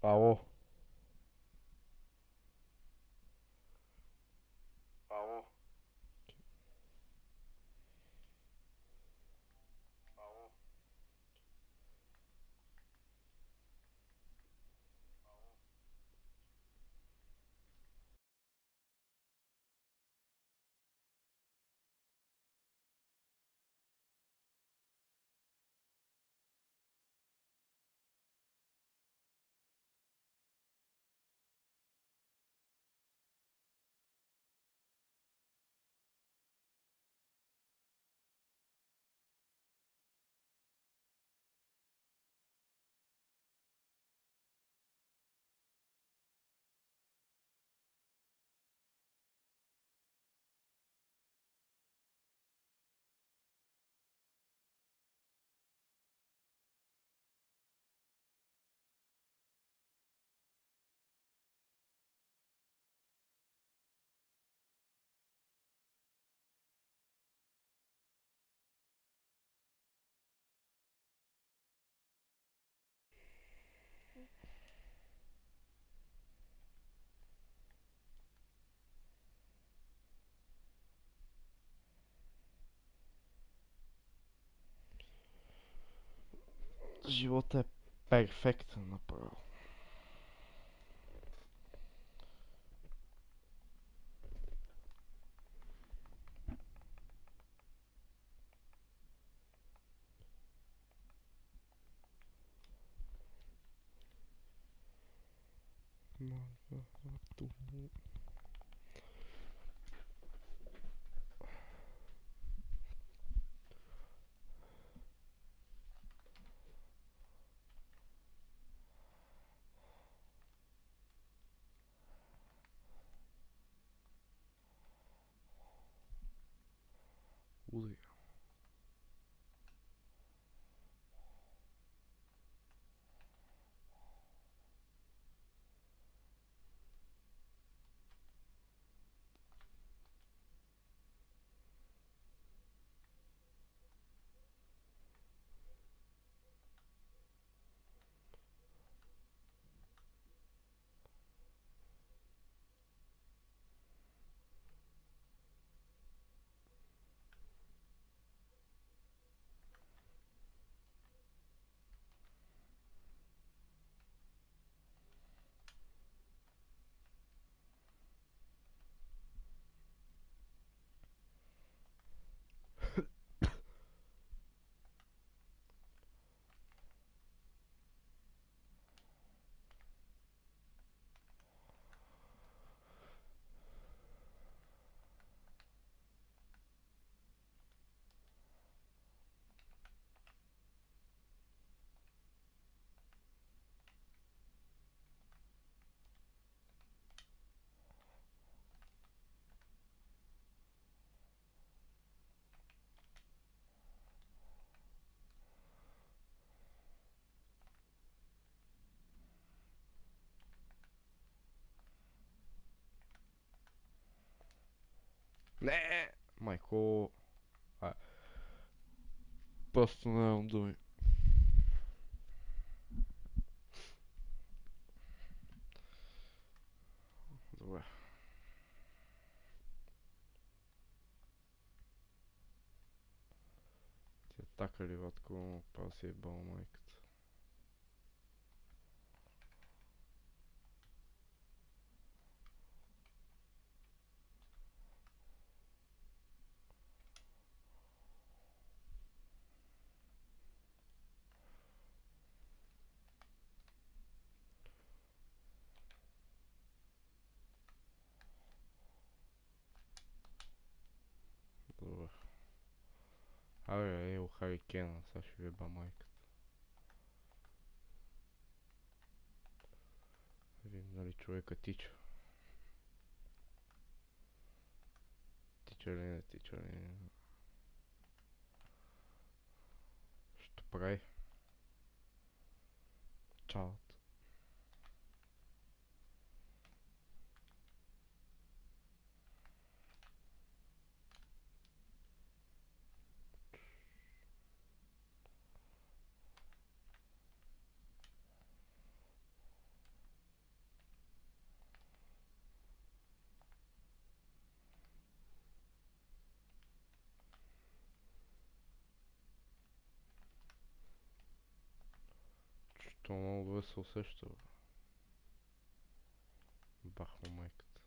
Ало. Ало. Ало. Живота е перфектен направо. Удай. Не! Майко. А, просто нямам думи. Добре. Ти атака ли ватко, па си е бал майката. Добре. Абе, ево Харикена, сега ще ви еба майката. Видим дали човека тича. Тича ли не, тича ли не. Що прави? Чао. То много добре се усеща, бе. Бах му майката.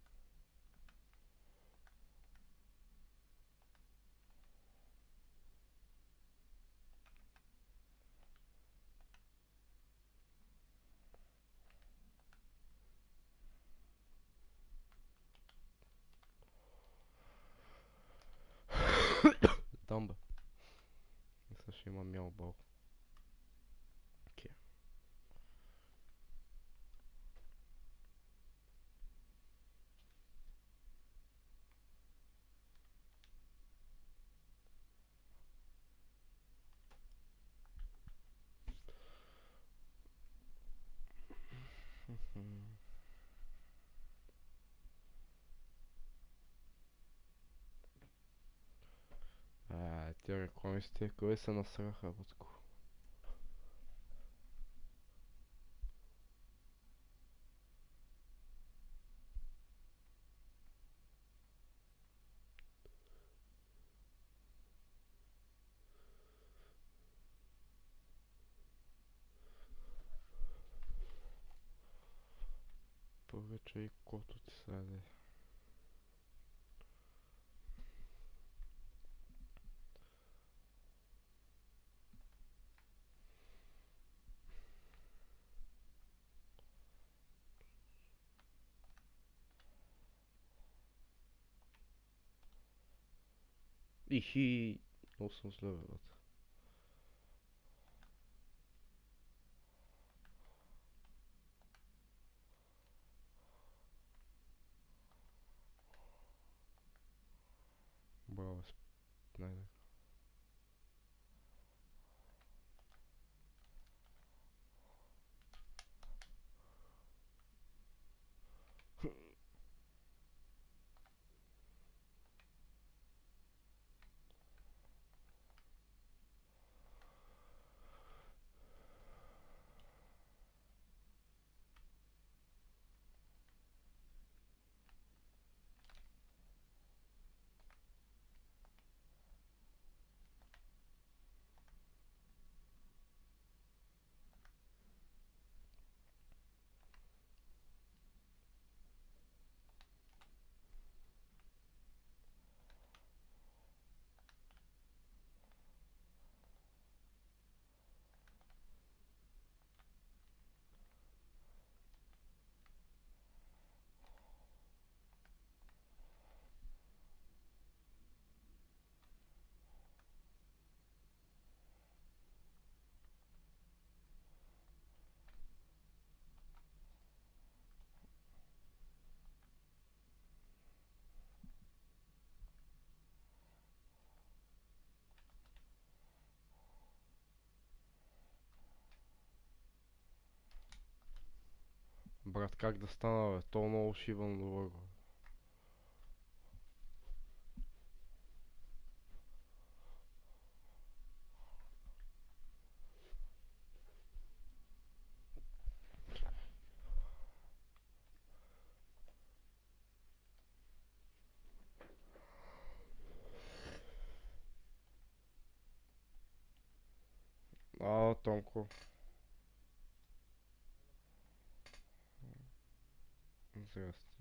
Там, бе. Мисля, ще има мялбал. Окей. Тия рекламисти, кой се насраха, бутко? Повече и кото ти саде. Ихи, много съм зле, бе, брат. Браво, най Брат, как да стана, бе? То много шибан добър, бе. Тонко. Здрасти.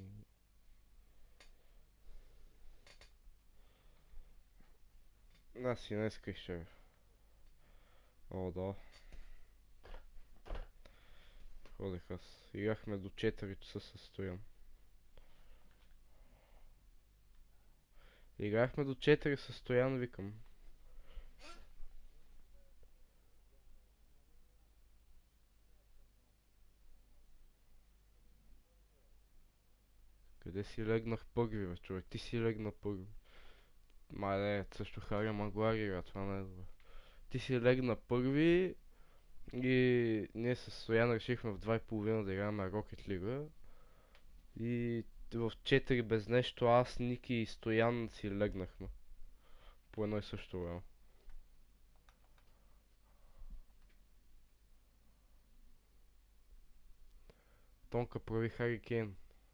Аз и днеска ще... О, да. Ходех аз. Играхме до 4 часа със Стоян. Играхме до 4 със Стоян, викам. Къде си легнах първи, бе, човек? Ти си легна първи. Мале, също Хари Магуари игра, това не е добре. Ти си легна първи и ние с Стоян решихме в 2:30 да играем Rocket League. И в 4 без нещо аз, Ники и Стоян си легнахме. По едно и също време. Тонка прави Хари Кейн.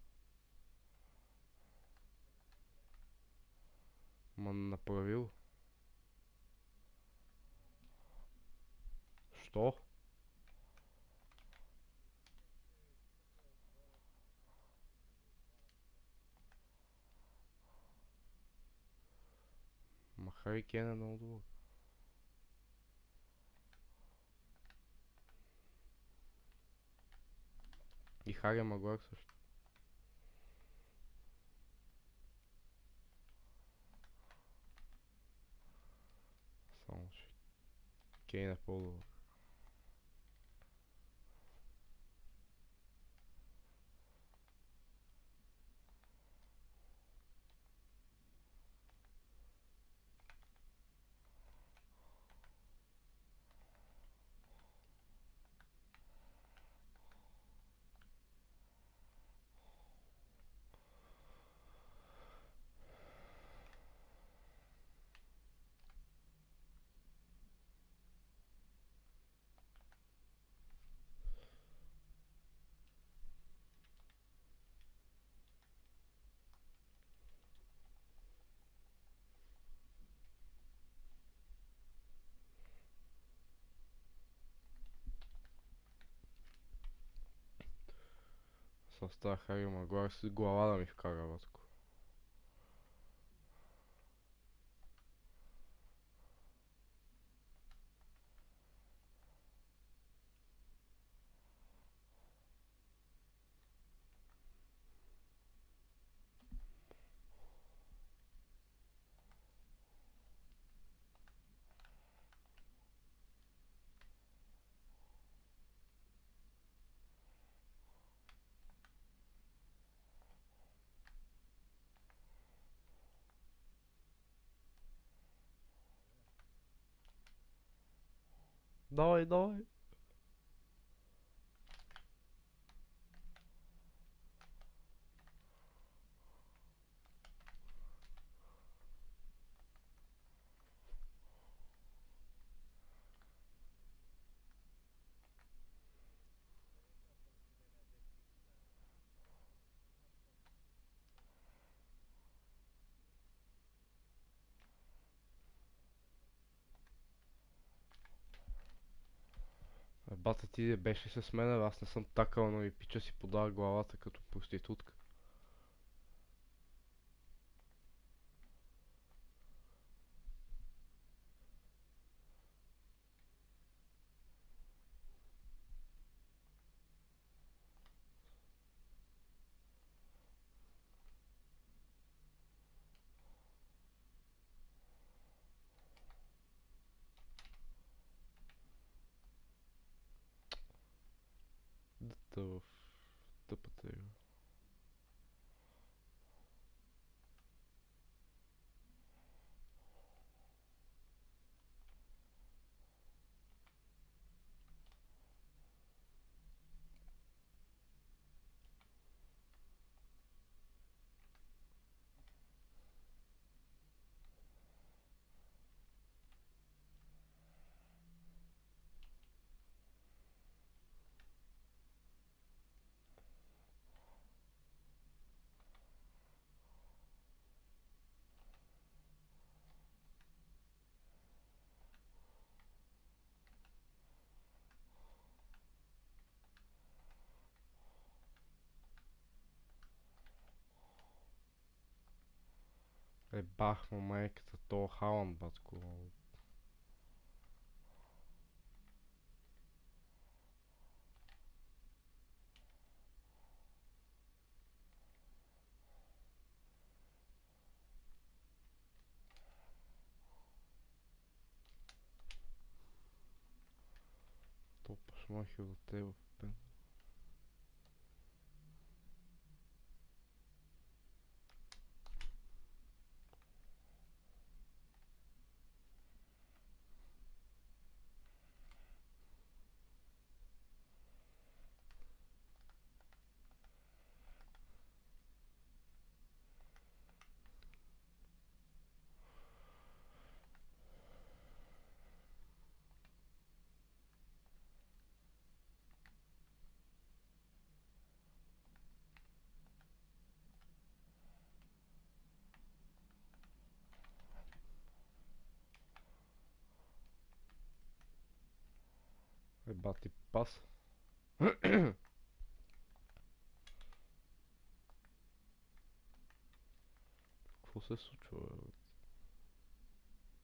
Ма направил. Що? Хари Кейн е много добър. И Хари Магуайр също. Само че Кейн е по-добър. С тази Хари Магуайр с глава да ми вкара батко. Давай, давай! Бата ти не беше с мен, аз не съм такъл, но и пича си подава главата като проститутка. Дата в тъпата игра. Бах му майката, то Халанд, батко. То пашмахи от тебе, пен. Бати пас. Какво се случва, бе?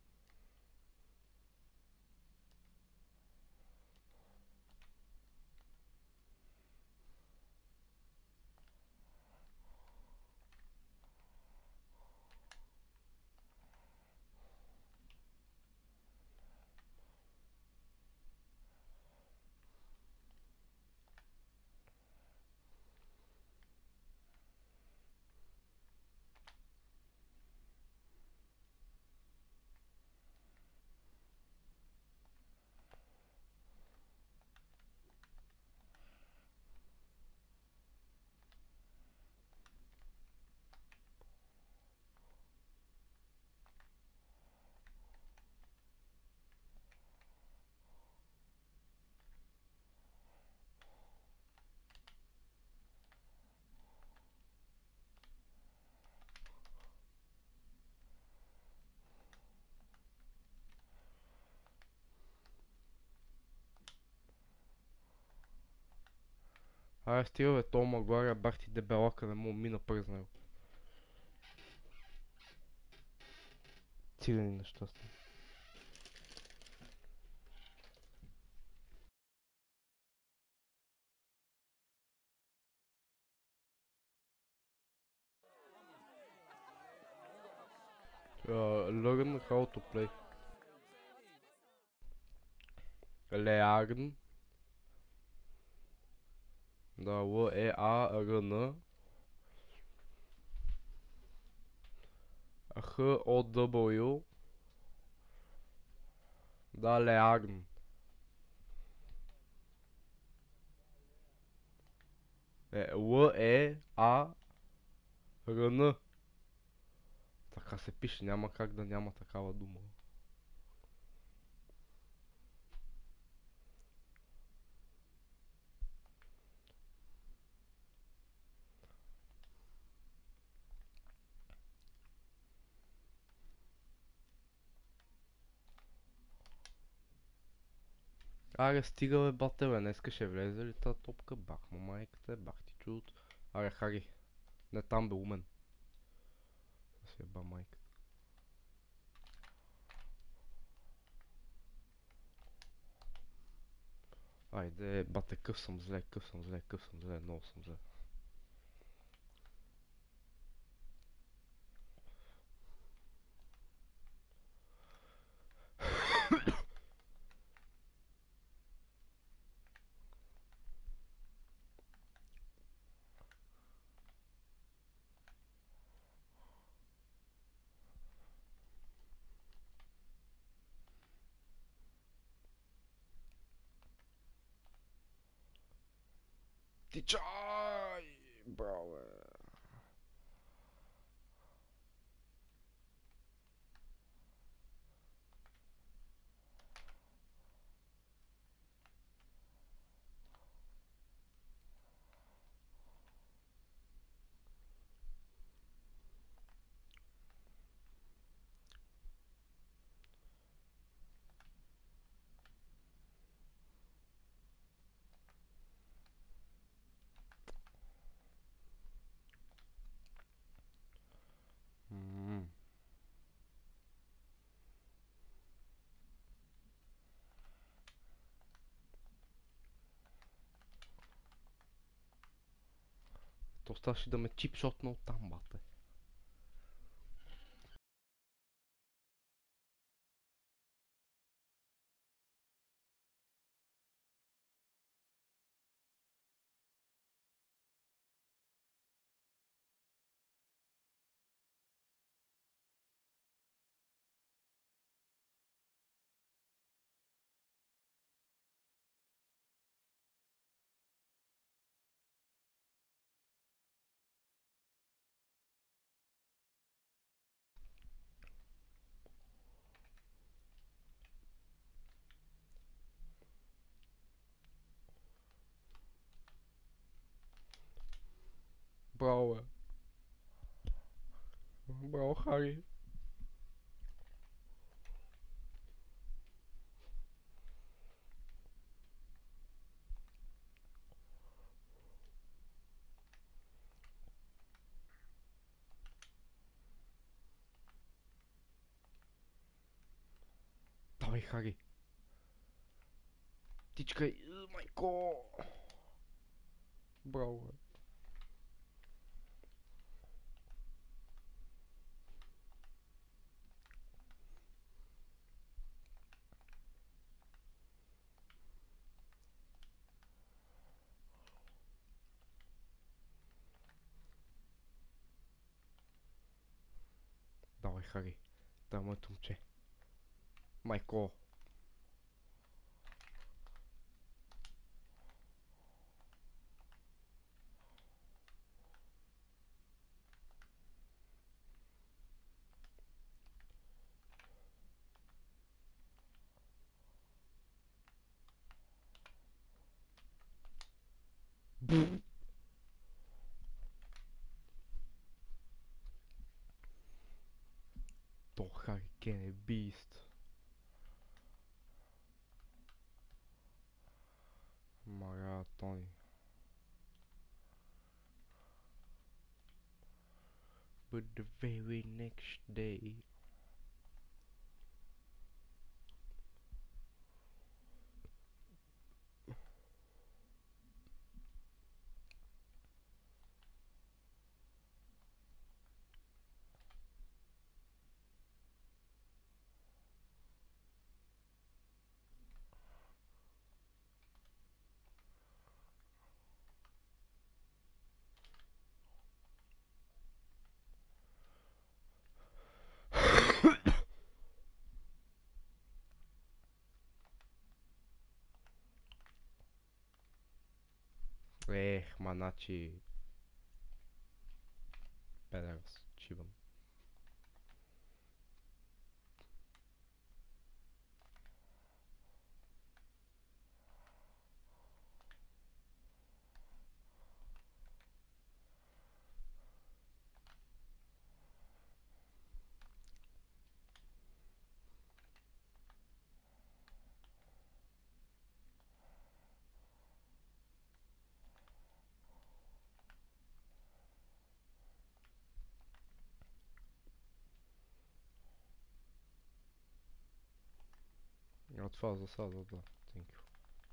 Аре стига бе, то Магуайр бах ти дебелака, не му мина през него. Цигани нещастни. Learn how to play. Learn. Да, L-E-A-R-N. H-O-W. Да, Learn. L-E-A-R-N. Така се пише, няма как да няма такава дума. Аре стига бе бате бе, днеска ще влезе ли та топка? Бах му майката, бах ти чудото. Аре Хари, не там бе умен. Да си еба майката. Айде, бате, къв съм зле, много съм зле. Тичай! Браво, бе. То ставаше да ме чипшотна оттам, бате. Браво, бе. Браво, Хари. Давай, Хари. Тичкай, майко. Браво, бе. Давай, Хари. Това е моето момче. Майко. То Хари Кен е бист. Маратони. for the very next day. Manachi Peders, Chiban. Otwórz zasadę, da. Thank you.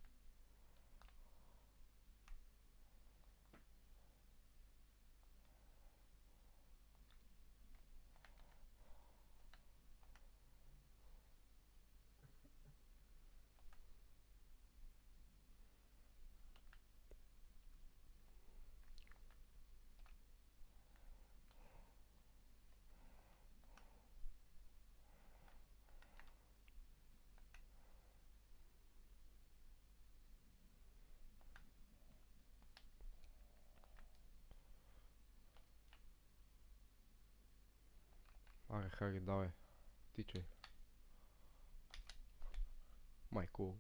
Harry, dawaj. Tičej. Majku.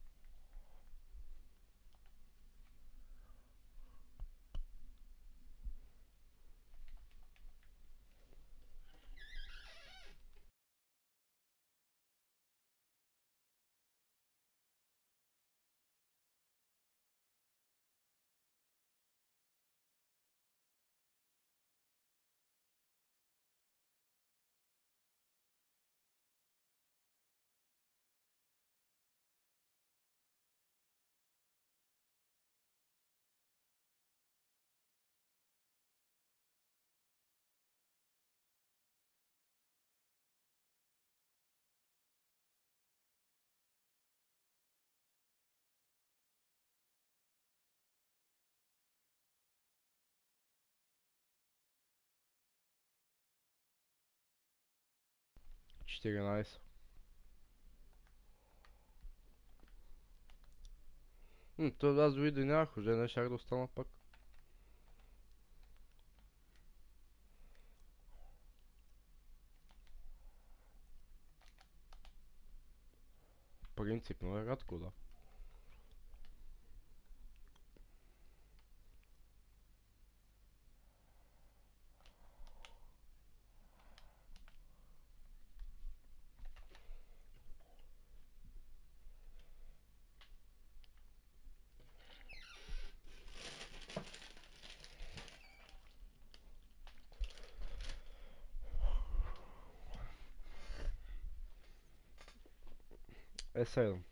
Čtrnáct. То аз дори да нямах уже, не щях да остана пак. Принципно е рядко, да. Е 7.